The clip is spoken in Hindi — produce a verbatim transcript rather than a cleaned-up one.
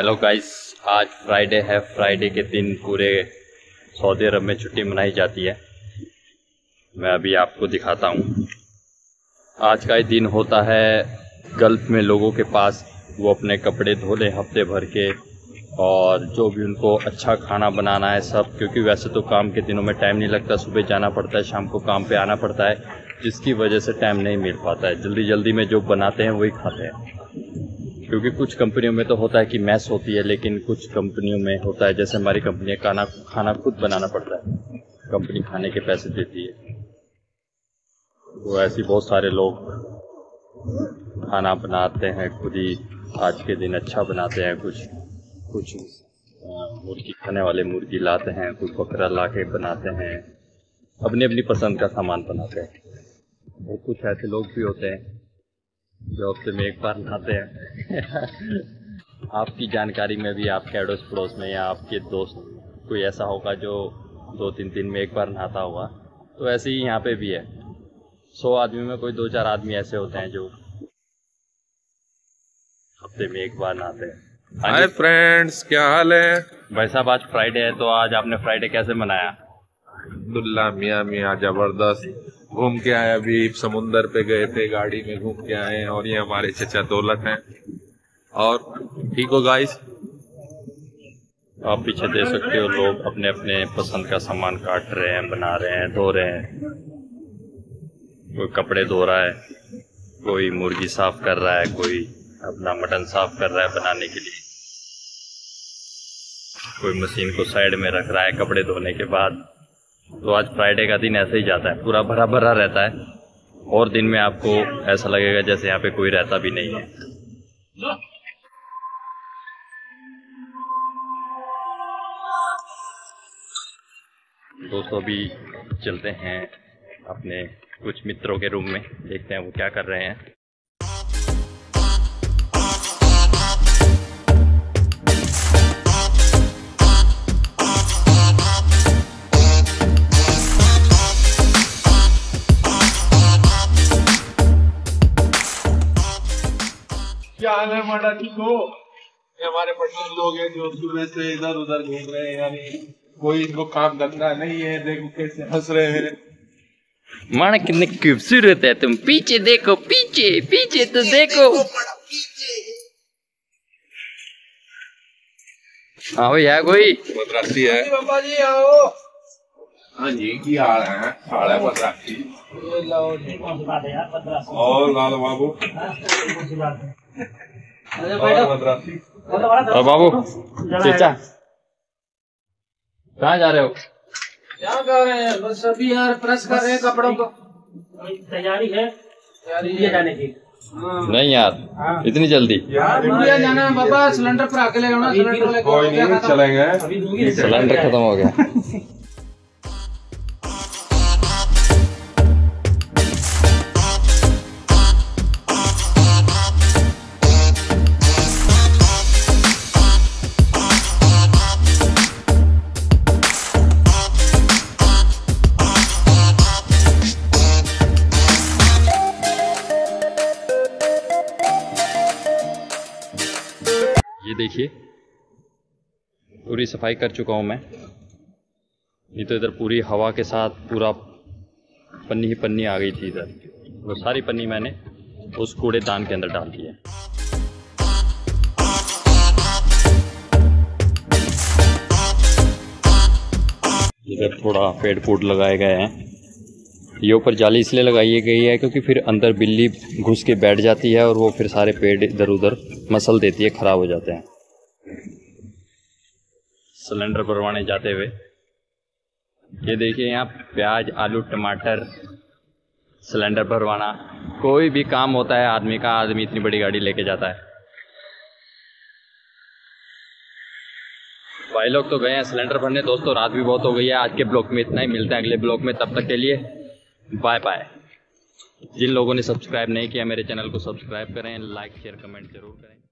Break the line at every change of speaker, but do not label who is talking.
हेलो गाइस, आज फ्राइडे है। फ्राइडे के दिन पूरे सऊदी अरब में छुट्टी मनाई जाती है। मैं अभी आपको दिखाता हूँ। आज का ही दिन होता है गल्फ में लोगों के पास, वो अपने कपड़े धो लें हफ्ते भर के, और जो भी उनको अच्छा खाना बनाना है सब, क्योंकि वैसे तो काम के दिनों में टाइम नहीं लगता, सुबह जाना पड़ता है, शाम को काम पे आना पड़ता है, जिसकी वजह से टाइम नहीं मिल पाता है। जल्दी जल्दी में जो बनाते हैं वही खाते हैं, क्योंकि कुछ कंपनियों में तो होता है कि मैस होती है, लेकिन कुछ कंपनियों में होता है, जैसे हमारी कंपनी खाना खाना खुद बनाना पड़ता है, कंपनी खाने के पैसे देती है। तो ऐसे बहुत सारे लोग खाना बनाते हैं खुद ही, आज के दिन अच्छा बनाते हैं। कुछ कुछ मुर्गी खाने वाले मुर्गी लाते हैं, कुछ बकरा ला के बनाते हैं, अपनी अपनी पसंद का सामान बनाते हैं। और कुछ ऐसे लोग भी होते हैं जो हफ्ते में एक बार नहाते हैं। आपकी जानकारी में भी, आपके अड़ोस पड़ोस में या आपके दोस्त कोई ऐसा होगा जो दो तीन दिन में एक बार नहाता होगा। तो ऐसे ही यहाँ पे भी है। सौ आदमी में कोई दो चार आदमी ऐसे होते हैं जो हफ्ते में एक बार नहाते हैं।
हाय फ्रेंड्स, क्या हाल है
भाई साहब? आज फ्राइडे है, तो आज आपने फ्राइडे कैसे मनाया?
अब्दुल्ला मियाँ मियाँ जबरदस्त घूम के आए। अभी समुंदर पे गए थे, गाड़ी में घूम के आए। और ये हमारे चचा दौलत हैं। और ठीक हो गाइस?
आप पीछे देख सकते हो, लोग अपने अपने पसंद का सामान काट रहे हैं, बना रहे हैं, धो रहे हैं। कोई कपड़े धो रहा है, कोई मुर्गी साफ कर रहा है, कोई अपना मटन साफ कर रहा है बनाने के लिए, कोई मशीन को साइड में रख रहा है कपड़े धोने के बाद। तो आज फ्राइडे का दिन ऐसे ही जाता है, पूरा भरा भरा रहता है, और दिन में आपको ऐसा लगेगा जैसे यहाँ पे कोई रहता भी नहीं है। दोस्तों, अभी चलते हैं अपने कुछ मित्रों के रूम में, देखते हैं वो क्या कर रहे हैं।
क्या हाल है माडा, ठीक हो? ये हमारे पटना लोग हैं जो सुबह से इधर उधर घूम रहे हैं, यानी कोई इनको काम धंधा नहीं है। देखो कैसे हंस रहे हैं।
माना कितने खूबसूरत है तुम। पीछे देखो, पीछे पीछे तो देखो। आओ यार, कोई
मद्रासी है।
बाबा जी आओ।
हाँ जी, की हाल है? हाल है मद्रासी। और लाल बाबू और मद्रासी
और बाबू चचा कहाँ जा रहे हो?
क्या कर रहे हैं? बस अभी यार प्रेस कर रहे हैं कपड़ों को। तैयारी है तैयारी जाने की।
नहीं यार, इतनी जल्दी?
यार इंडिया जाना है बाबा, सिलेंडर पर आके ले ना। सिलेंडर
कोई नहीं, चलेंगे।
सिलेंडर खत्म हो गया। ये देखिए, पूरी सफाई कर चुका हूँ मैं। नहीं तो इधर पूरी हवा के साथ पूरा पन्नी ही पन्नी आ गई थी इधर। वो सारी पन्नी मैंने उस कूड़ेदान के अंदर डाल दी है। इधर थोड़ा पेड़ फूड लगाए गए हैं। ये ऊपर जाली इसलिए लगाई गई है क्योंकि फिर अंदर बिल्ली घुस के बैठ जाती है और वो फिर सारे पेड़ इधर उधर मसल देती है, खराब हो जाते हैं। सिलेंडर भरवाने जाते हुए ये देखिए, यहाँ प्याज, आलू, टमाटर, सिलेंडर भरवाना, कोई भी काम होता है आदमी का, आदमी इतनी बड़ी गाड़ी लेके जाता है। भाई लोग तो गए हैं सिलेंडर भरने। दोस्तों, रात भी बहुत हो गई है। आज के ब्लॉग में इतना ही, मिलते हैं अगले ब्लॉग में। तब तक के लिए बाय बाय। जिन लोगों ने सब्सक्राइब नहीं किया मेरे चैनल को सब्सक्राइब करें, लाइक शेयर कमेंट जरूर करें।